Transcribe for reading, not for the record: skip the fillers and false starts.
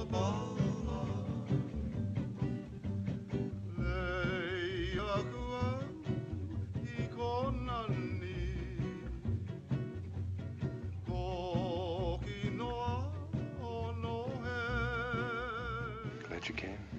Lei la cua I conanni Koki no no he Glad you came.